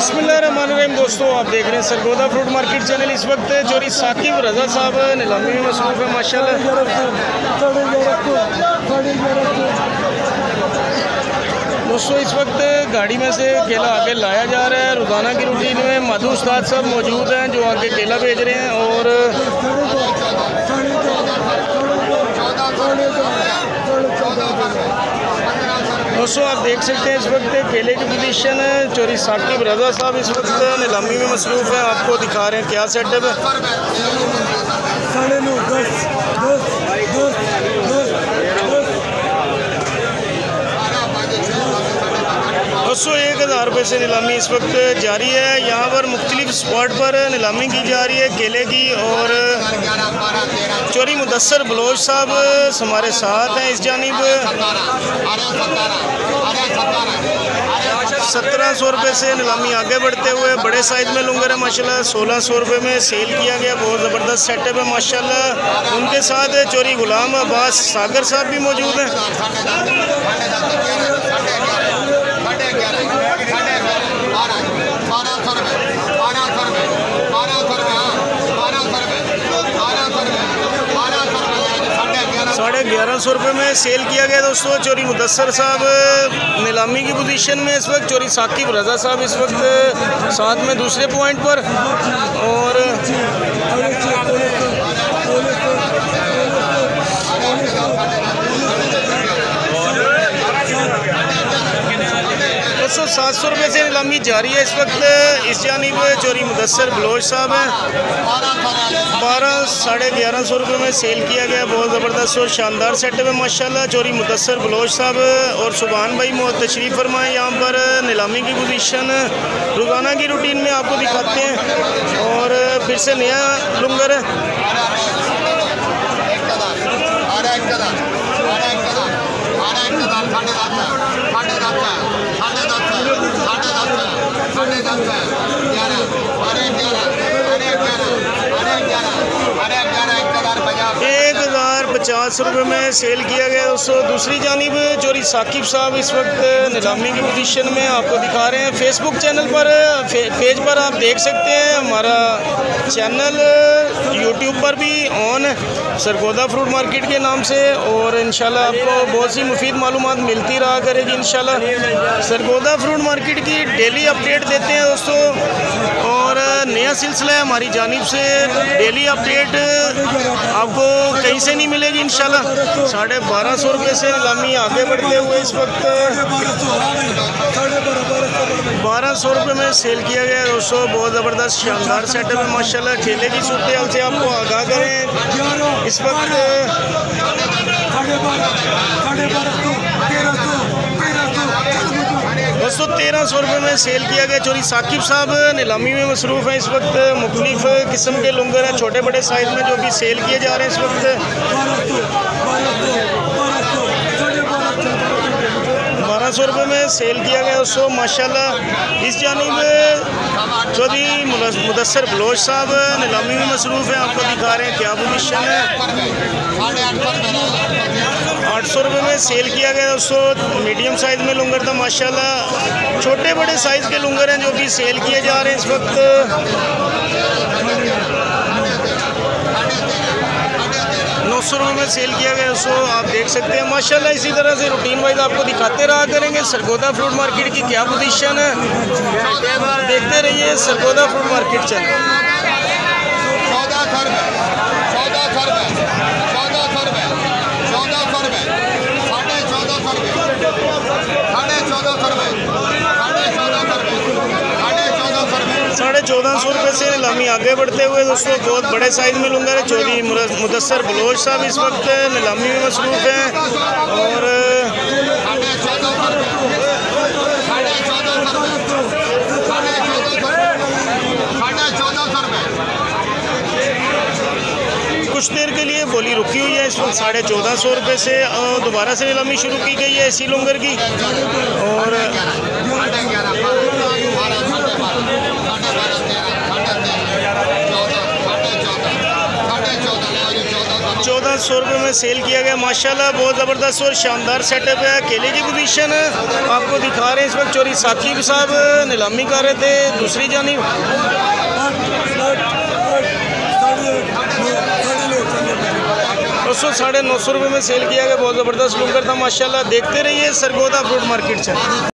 बिस्मिल्लाहिर्रहमानिर्रहीम। दोस्तों आप देख रहे हैं सरगोदा फ्रूट मार्केट चैनल। इस वक्त चोरी साकिब रज़ा साहब नीलामी में मसरूफ़ है माशाल्लाह। दोस्तों इस वक्त गाड़ी में से केला आगे लाया जा रहा है। रोज़ाना की रूटीन में मधु उस्ताद साहब मौजूद हैं जो आगे केला भेज रहे हैं। और दोस्तों आप देख सकते हैं इस वक्त केले की पोजीशन है। चोरी साकिब रज़ा साहब इस वक्त नीलामी में मसरूफ़ हैं। आपको दिखा रहे हैं क्या सेटअप है। दोस्तों 1000 रुपये से नीलामी इस वक्त जारी है। यहाँ पर मुख्तलिफ स्पॉट पर नीलामी की जा रही है केले की। और चोरी मुदस्सर बलोच साहब हमारे साथ हैं। इस जानिब 1700 रुपये से नीलामी आगे बढ़ते हुए बड़े साइज़ में लूँगा माशाल्लाह 1600 रुपये में सेल किया गया। बहुत ज़बरदस्त सेटअप है माशाल्लाह। उनके साथ चोरी गुलाम अब्बास सागर साहब भी मौजूद हैं। साढ़े 1100 रुपये में सेल किया गया दोस्तों। चोरी मुदस्सर साहब नीलामी की पोजीशन में इस वक्त। चोरी साकिब रज़ा साहब इस वक्त साथ में दूसरे पॉइंट पर। और दोस्तों 700 रुपये से नीलामी जारी है इस वक्त। इस जानिब चोरी मुदस्सर बलोच साहब हैं। 1150 रुपये में सेल किया गया। बहुत ज़बरदस्त और शानदार सेटअप है माशाल्लाह। चोरी मुदस्सर बलोच साहब और सुभान भाई तशरीफ़ फरमाएँ यहाँ पर। नीलामी की पोजीशन रोज़ाना की रूटीन में आपको दिखाते हैं। और फिर से नया लुंगर ₹1050 में सेल किया गया दोस्तों। दूसरी जानिब चोरी साकिब साहब इस वक्त नीलामी की पोजीशन में आपको दिखा रहे हैं। फेसबुक चैनल पर पेज पर आप देख सकते हैं। हमारा चैनल यूट्यूब पर भी ऑन है सरगोदा फ्रूट मार्केट के नाम से। और इंशाल्लाह आपको बहुत सी मुफीद मालूमात मिलती रहा करेगी इंशाल्लाह। सरगोदा फ्रूट मार्केट की डेली अपडेट देते हैं दोस्तों। और नया सिलसिला है हमारी जानिब से। डेली अपडेट आपको कहीं से नहीं मिलेगी इंशाल्लाह। 1250 रुपये से नीलामी आगे बढ़ते हुए इस वक्त 1200 रुपये में सेल किया गया दोस्तों। बहुत ज़बरदस्त शानदार सेटअप है माशाल्लाह। केले की सूरत हाल से आपको आगाह करें इस वक्त दोस्तों 1300 रुपये में सेल किया गया। चोरी साकिब साहब नीलामी में मसरूफ़ हैं इस वक्त। मुख्तलिफ किस्म के लुंगर हैं छोटे बड़े साइज़ में जो भी सेल किए जा रहे हैं इस वक्त। 1200 रुपये में सेल किया गया दोस्तों माशाल्लाह। इस जानिब चौधरी मुदस्सर बलोच साहब नीलामी में मसरूफ़ हैं। आपको दिखा रहे हैं क्या पोजीशन है। 800 रुपये में सेल किया गया दोस्तों। मीडियम साइज़ में लुंगर था माशाल्लाह। छोटे बड़े साइज़ के लुंगर हैं जो भी सेल किए जा रहे हैं इस वक्त। 900 रुपये में सेल किया गया दोस्तों। आप देख सकते हैं माशाल्लाह। इसी तरह से रूटीन वाइज आपको दिखाते रहा करेंगे सरगोदा फ्रूट मार्केट की क्या पोजीशन है। देखते रहिए सरगोदा फ्रूट मार्केट चैनल। ₹1450 रुपये से नीलामी आगे बढ़ते हुए दोस्तों। बहुत बड़े साइज़ में लूँगा। चोरी मुदस्सर बलोच साहब इस वक्त नीलामी में मसरूफ़ हैं। और कुछ देर के लिए बोली रुकी हुई है इस वक्त। 1450 रुपये से दोबारा से नीलामी शुरू की गई है इसी लुंगर की। और 1400 रुपये में में सेल किया गया। माशाल्लाह बहुत ज़बरदस्त और शानदार सेटअप है। केले की पोजीशन आपको दिखा रहे हैं। इस वक्त चोरी साकिब साहब नीलामी कर रहे थे। दूसरी जानिब दोस्तों 950 रुपये में सेल किया गया। बहुत ज़बरदस्त लुकर था माशाल्लाह। देखते रहिए सरगोदा फ्रूट मार्केट से।